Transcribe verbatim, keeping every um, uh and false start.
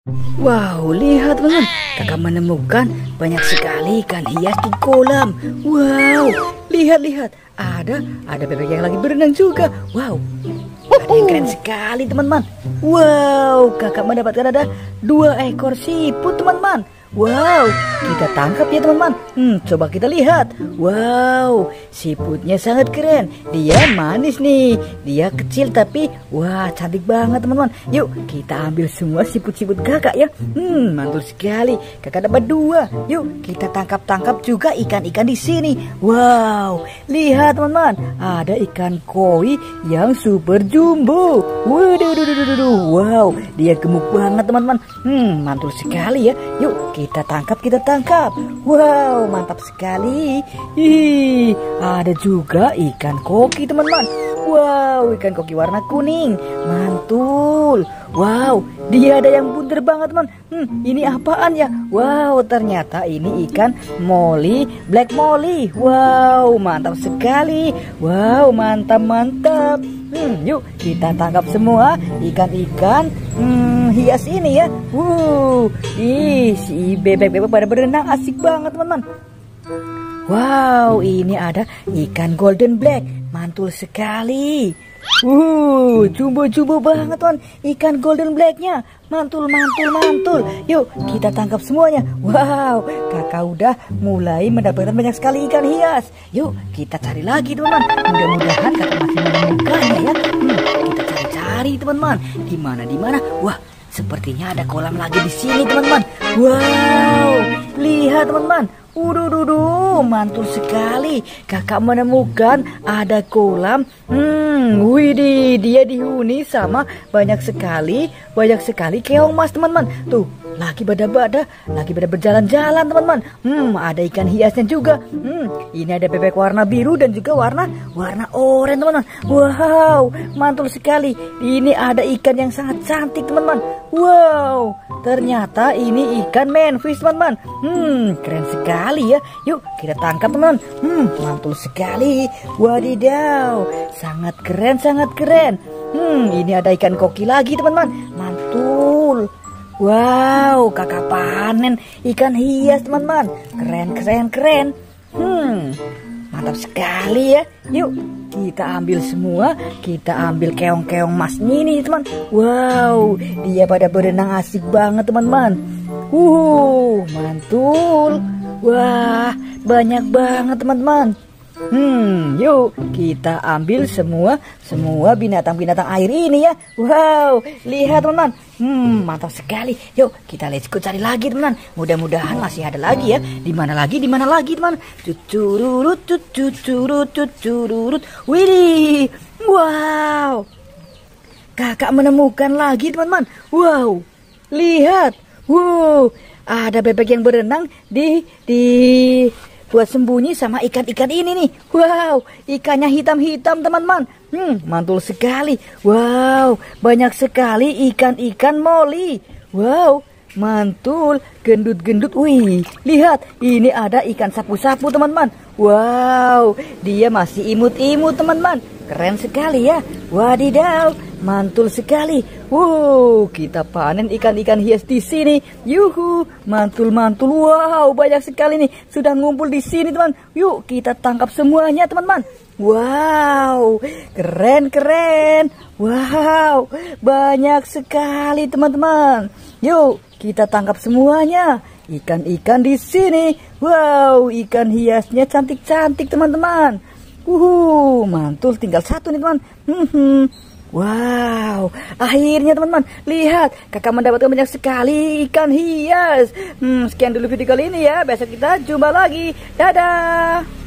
Wow, lihat teman-teman, kakak menemukan banyak sekali ikan hias di kolam. Wow, lihat-lihat, ada ada bebek yang lagi berenang juga. Wow, ada yang keren sekali teman-teman. Wow, kakak mendapatkan ada dua ekor siput teman-teman. Wow, kita tangkap ya teman-teman. Hmm, coba kita lihat. Wow, siputnya sangat keren. Dia manis nih. Dia kecil tapi wah cantik banget teman-teman. Yuk kita ambil semua siput-siput kakak ya. Hmm, mantul sekali. Kakak dapat dua. Yuk kita tangkap-tangkap juga ikan-ikan di sini. Wow, lihat teman-teman. Ada ikan koi yang super jumbo. Waduh, waduh, waduh, waduh. Wow, dia gemuk banget teman-teman. Hmm, mantul sekali ya. Yuk kita tangkap, kita tangkap. Wow, mantap sekali. Ih, ada juga ikan koki teman-teman. Wow, ikan koki warna kuning. Mantul. Wow, dia ada yang bunter banget teman. Hmm, ini apaan ya? Wow, ternyata ini ikan molly, black molly. Wow, mantap sekali. Wow, mantap, mantap. Hmm, yuk kita tangkap semua ikan-ikan hmm, hias ini ya. Wuh, ih, si bebek-bebek pada berenang asik banget teman-teman. Wow, ini ada ikan golden black, mantul sekali. Uh, jumbo-jumbo banget teman, ikan golden blacknya, mantul, mantul, mantul. Yuk kita tangkap semuanya. Wow, kakak udah mulai mendapatkan banyak sekali ikan hias. Yuk kita cari lagi teman-teman. Mudah-mudahan kakak masih menemukannya ya. Hmm, kita cari-cari teman-teman. Di mana di mana? Wah, sepertinya ada kolam lagi di sini teman-teman. Wow, lihat teman-teman. Uduh, uduh, mantul sekali. Kakak menemukan ada kolam. Hmm, widih, dia dihuni sama banyak sekali, banyak sekali keong mas teman-teman. Tuh, lagi pada-pada, lagi pada berjalan-jalan teman-teman. Hmm, ada ikan hiasnya juga. Hmm, ini ada bebek warna biru dan juga warna warna oranye teman-teman. Wow, mantul sekali. Ini ada ikan yang sangat cantik teman-teman. Wow, ternyata ini ikan manfish teman-teman. Hmm, keren sekali ya. Yuk kita tangkap teman. Hmm, mantul sekali. Wadidaw, sangat keren, sangat keren. Hmm, ini ada ikan koki lagi teman-teman. Mantul. Wow, kakak panen ikan hias teman-teman. Keren, keren, keren. Hmm, mantap sekali ya. Yuk kita ambil semua. Kita ambil keong-keong mas ini teman. Wow, dia pada berenang asik banget teman-teman. Uh, mantul. Wah, banyak banget teman-teman. Hmm, yuk kita ambil semua semua binatang-binatang air ini ya. Wow, lihat teman-teman. Hmm, mantap sekali. Yuk kita let's go cari lagi teman. Mudah-mudahan masih ada lagi ya. Di mana lagi? Di mana lagi teman? Cucururut, cucurut, cucurut. Widih, wow. Kakak menemukan lagi teman-teman. Wow, lihat. Wow, ada bebek yang berenang di di buat sembunyi sama ikan-ikan ini nih. Wow, ikannya hitam-hitam teman-teman. Hmm, mantul sekali. Wow, banyak sekali ikan-ikan molly. Wow, mantul, gendut-gendut. Wih, lihat, ini ada ikan sapu-sapu teman-teman. Wow, dia masih imut-imut teman-teman. Keren sekali ya. Wadidaw, mantul sekali. Wow, kita panen ikan-ikan hias di sini. Yuhu, mantul-mantul. Wow, banyak sekali nih sudah ngumpul di sini teman. Yuk kita tangkap semuanya teman-teman. Wow, keren-keren. Wow, banyak sekali teman-teman. Yuk kita tangkap semuanya. Ikan-ikan di sini. Wow, ikan hiasnya cantik-cantik teman-teman. Wuhu, mantul, tinggal satu nih teman. Hmm, wow, akhirnya teman-teman, lihat kakak mendapatkan banyak sekali ikan hias. Hmm, sekian dulu video kali ini ya. Besok kita jumpa lagi. Dadah.